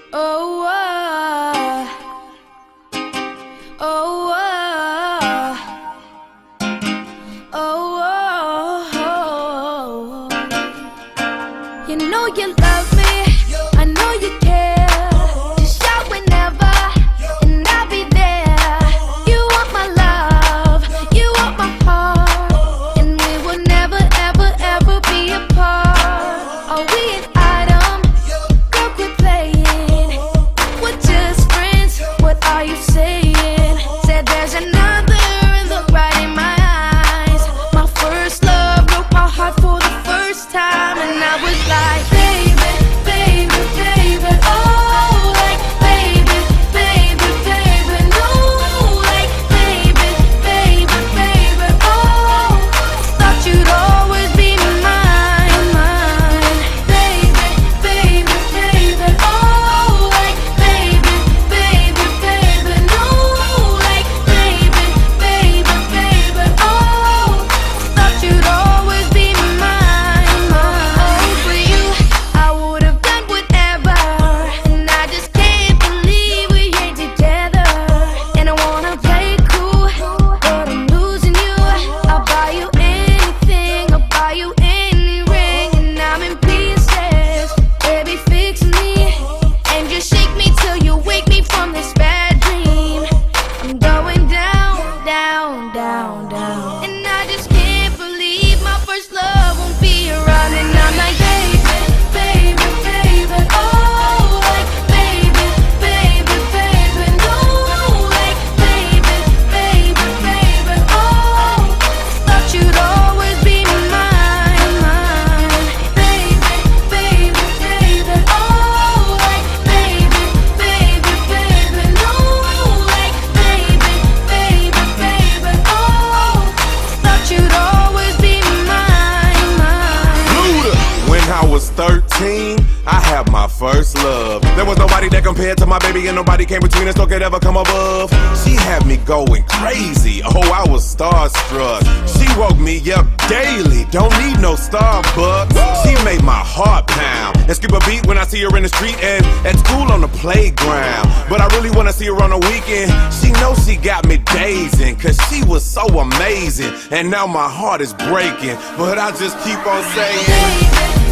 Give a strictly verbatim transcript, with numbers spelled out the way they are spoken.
Oh, oh, oh, oh, oh, oh. You know you love me, I know you care. Just shout whenever, and I'll be there. You want my love, you want my heart, and we will never, ever, ever be apart. Are we an item? Girl, quit playing. We're just friends, what are you saying? Said there's another, look right in my eyes. My first love broke my heart for the first time, and I was like, baby, baby, baby, oh, like, baby, baby, baby, no, like, baby, baby, baby, oh, thought you'd always be mine, mine, baby, baby, baby, oh, like, baby, baby, baby, no, like, baby, baby, baby, oh, thought you'd always be mine, mine. Oh, for you, I would have done whatever, and I just can't believe we ain't together. And I wanna play cool, but I'm losing you. I'll buy you anything, I'll buy you any ring, and I'm in pieces. Baby, fix me, and just shake me till you wake me from this bad dream. I'm going down, down, down, down, and I just can't believe my first love won't be around. And I'm like, baby, baby, baby, oh, like, baby, baby, baby, no, like, baby, baby, baby, oh, thought you'd always be mine, mine, baby, baby, baby, oh, like, baby, baby, baby, no, like, baby, baby, baby, oh, thought you'd always be mine, mine. Luda. When I was thirteen, I had my first love. There was nobody that compared to my baby, and nobody came between us or could ever come above. She had me going crazy, oh, I was starstruck. She woke me up daily, don't need no Starbucks. She made my heart pound and skip a beat when I see her in the street and at school on the playground. But I really wanna see her on the weekend. She knows she got me dazing, cause she was so amazing. And now my heart is breaking, but I just keep on saying, Baby,